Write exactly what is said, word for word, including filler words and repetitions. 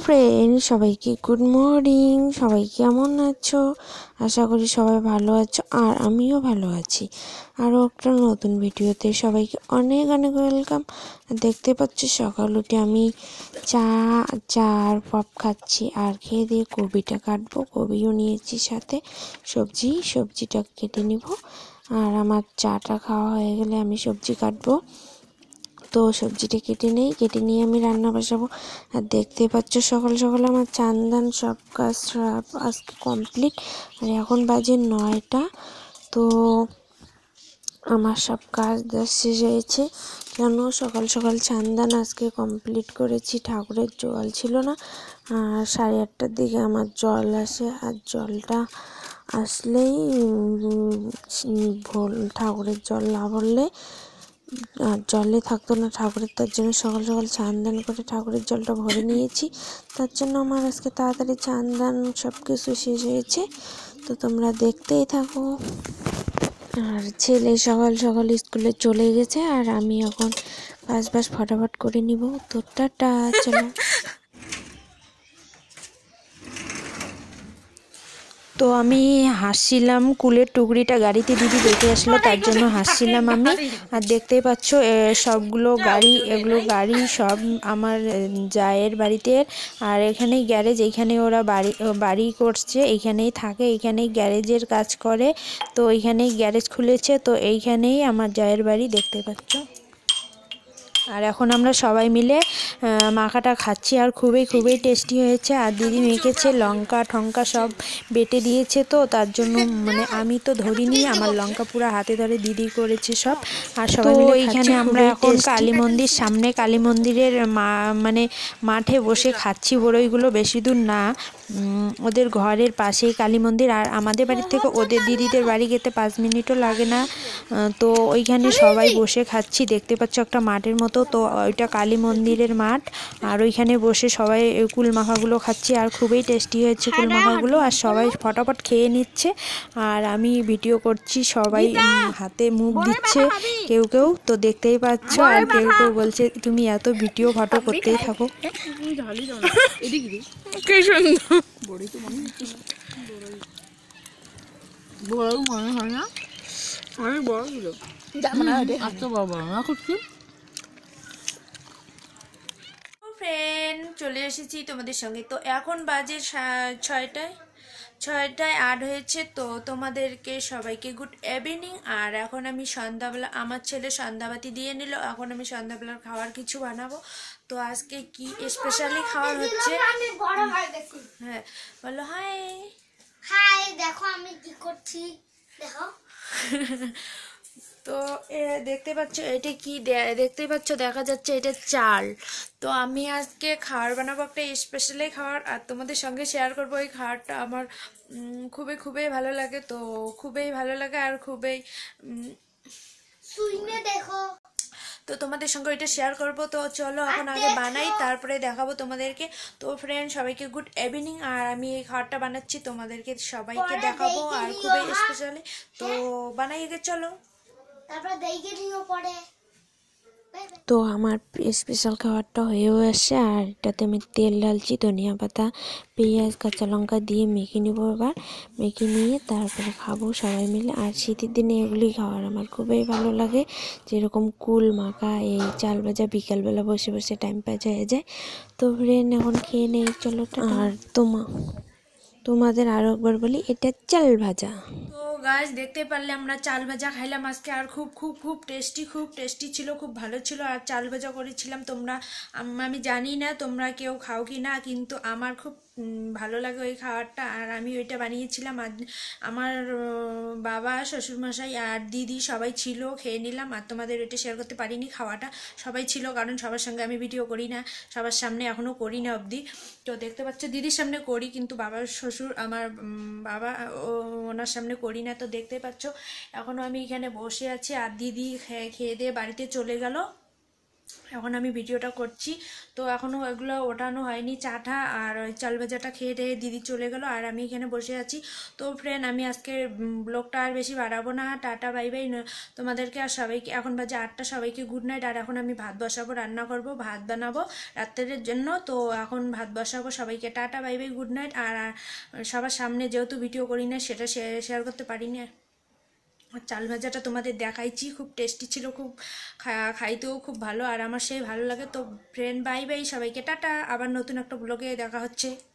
Friend, সবাইকে good morning. সবাই কেমন আছো? আশা করি সবাই ভালো আছো, আর আমিও ভালো আছি। আরও একটা নতুন ভিডিওতে সবাইকে অনেক অনেক ওয়েলকাম। দেখতে পাচ্ছ সকাল উঠে আমি চা চা আর পপ খাচ্ছি, আর খেয়ে দিয়ে কবিটা কাটবো। কবিও নিয়েছি সাথে, সবজি সবজিটা কেটে নিব। আর আমার চাটা খাওয়া হয়ে গেলে আমি সবজি কাটবো। তো সবজিটা কেটে নেই, কেটে নিয়ে আমি রান্না বসাবো। আর দেখতে পাচ্ছ সকাল সকাল আমার চান দান সব কাজ সব আজকে কমপ্লিট। আর এখন বাজে নয়টা। তো আমার সব কাজ দাজ শেষ হয়েছে, কেন সকাল সকাল চান দান আজকে কমপ্লিট করেছি। ঠাকুরের জল ছিল না, আর সাড়ে আটটার দিকে আমার জল আসে। আর জলটা আসলেই ভোল ঠাকুরের জল না ভরলে আর জলে থাকতো না ঠাকুরের। তার জন্য সকাল সকাল চান দান করে ঠাকুরের জলটা ভরে নিয়েছি। তার জন্য আমার আজকে তাড়াতাড়ি চান দান সব কিছু শেষ হয়েছে। তো তোমরা দেখতেই থাকো। আর ছেলে সকাল সকাল স্কুলে চলে গেছে, আর আমি এখন কাজ বাজ ফটাফট করে নিব। তো টাটা, চলো। তো আমি হাসছিলাম, কুলের টুকরিটা গাড়িতে দিদি দেখে আসলো, তার জন্য হাসছিলাম আমি। আর দেখতেই পাচ্ছ সবগুলো গাড়ি, এগুলো গাড়ি সব আমার জায়ের বাড়িতে। আর এখানেই গ্যারেজ, এইখানে ওরা বাড়ি বাড়ি করছে, এইখানেই থাকে, এইখানেই গ্যারেজের কাজ করে। তো এইখানেই গ্যারেজ খুলেছে, তো এইখানেই আমার জায়ের বাড়ি, দেখতে পাচ্ছ। আর এখন আমরা সবাই মিলে মাখাটা খাচ্ছি, আর খুবই খুবই টেস্টি হয়েছে। আর দিদি মেখেছে, লঙ্কা ঠঙ্কা সব বেটে দিয়েছে। তো তার জন্য মানে আমি তো ধরিনি, আমার লঙ্কা পুরো হাতে ধরে দিদি করেছে সব। আর সবাই মিলে এইখানে আমরা এখন কালী মন্দির সামনে, কালী মন্দিরের মা মানে মাঠে বসে খাচ্ছি। বড়ইগুলো বেশি দূর না, ওদের ঘরের পাশেই কালী মন্দির। আর আমাদের বাড়ি থেকে ওদের দিদিদের বাড়ি যেতে পাঁচ মিনিটও লাগে না। তো ওইখানে সবাই বসে খাচ্ছি, দেখতে পাচ্ছ একটা মাঠের মতো। তো ওইটা কালী মন্দিরের মাঠ, আর ওইখানে বসে সবাই কুল মাখাগুলো খাচ্ছি। আর খুবই টেস্টি হয়েছে কুল মাখাগুলো, আর সবাই ফটাফট খেয়ে নিচ্ছে। আর আমি ভিডিও করছি, সবাই হাতে মুখ দিচ্ছে কেউ কেউ, তো দেখতেই পাচ্ছ। আর কেউ কেউ বলছে তুমি এত ভিডিও ফটো করতেই থাকো। ফ্রেন্ড, চলে এসেছি তোমাদের সঙ্গে। তো এখন বাজে ছয়টায় ছয়টায় আট হয়েছে। তো তোমাদেরকে সবাইকে গুড ইভিনিং। আর এখন আমি সন্ধ্যাবেলা, আমার ছেলে সন্ধ্যাবাতি দিয়ে নিল, এখন আমি সন্ধ্যাবেলার খাওয়ার কিছু বানাবো। তো আজকে কি স্পেশালি খাওয়ার হচ্ছে, হ্যাঁ বলো। হাই হাই, দেখো আমি কি করছি, দেখো। তো দেখতে পাচ্ছ এটা কি, দেখতে পাচ্ছ দেখা যাচ্ছে এটা চাল। তো আমি আজকে খাবার বানাবো, একটা স্পেশালি খাবার, আর তোমাদের সঙ্গে শেয়ার করবো। এই খাবারটা আমার খুবই খুবই ভালো লাগে, তো খুবই ভালো লাগে আর খুবই শুনে দেখো। তো তোমাদের সঙ্গে এটা শেয়ার করব। তো চলো এখন আগে বানাই, তারপরে দেখাবো তোমাদেরকে। তো ফ্রেন্ড, সবাইকে গুড ইভিনিং। আর আমি এই খাবারটা বানাচ্ছি, তোমাদেরকে সবাইকে দেখাবো, আর খুবই স্পেশালি। তো বানাই আগে, চলো। তো আমার স্পেশাল খাবারটা হয়েও আসে, আর এটাতে আমি তেল ঢালছি, ধনিয়া পাতা, পেঁয়াজ, কাঁচা লঙ্কা দিয়ে মেখে নেবো। এবার মেখে নিয়ে তারপরে খাবো সবাই মিলে। আর শীতের দিনে এগুলি খাওয়ার আমার খুবই ভালো লাগে, যেরকম কুল মাখা, এই চাল ভাজা, বিকালবেলা বসে বসে টাইম পাস হয়ে যায়। তো ফ্রেন্ড, এখন খেয়ে নেই, চলো। আর তোমা তোমাদের আরও একবার বলি, এটা চাল ভাজা। তো গাছ দেখতে পারলে আমরা চাল ভাজা খাইলাম আজকে, আর খুব খুব খুব টেস্টি, খুব টেস্টি ছিল, খুব ভালো ছিল। আর চাল ভাজা করেছিলাম, তোমরা আমি জানি না তোমরা কেউ খাও কি না, কিন্তু আমার খুব ভালো লাগে ওই খাবারটা। আর আমি ওইটা বানিয়েছিলাম, আর আমার বাবা, শ্বশুরমশাই আর দিদি সবাই ছিল, খেয়ে নিলাম। আর তোমাদের ওইটা শেয়ার করতে পারিনি, খাওয়াটা সবাই ছিল, কারণ সবার সঙ্গে আমি ভিডিও করি না, সবার সামনে এখনও করি না অবধি। তো দেখতে পাচ্ছ দিদির সামনে করি, কিন্তু বাবার শ্বশুর আমার বাবা ওনার সামনে করি না। তো দেখতে পাচ্ছ এখনও আমি এখানে বসে আছি, আর দিদি খেয়ে খেয়ে দিয়ে বাড়িতে চলে গেল। এখন আমি ভিডিওটা করছি। তো এখনও এগুলো ওঠানো হয়নি, চাটা আর ওই চাল ভাজাটা খেয়ে টেয়ে দিদি চলে গেল আর আমি এখানে বসে আছি। তো ফ্রেন্ড, আমি আজকে ব্লগটা আর বেশি বাড়াবো না, টাটা বাই বাই তোমাদেরকে আর সবাইকে। এখন বাজে আটটা, সবাইকে গুড নাইট। আর এখন আমি ভাত বসাবো, রান্না করব, ভাত বানাবো রাত্রের জন্য। তো এখন ভাত বসাবো, সবাইকে টাটা বাই বাই গুড নাইট। আর সবার সামনে যেহেতু ভিডিও করি না, সেটা শেয়ার করতে পারি না। চাল ভাজাটা তোমাদের দেখাইছি, খুব টেস্টি ছিল, খুব খাইতেও খুব ভালো, আর আমার সেই ভালো লাগে। তো ফ্রেন্ড, বাই বাই, সবাইকে টাটা, আবার নতুন একটা ব্লগে দেখা হচ্ছে।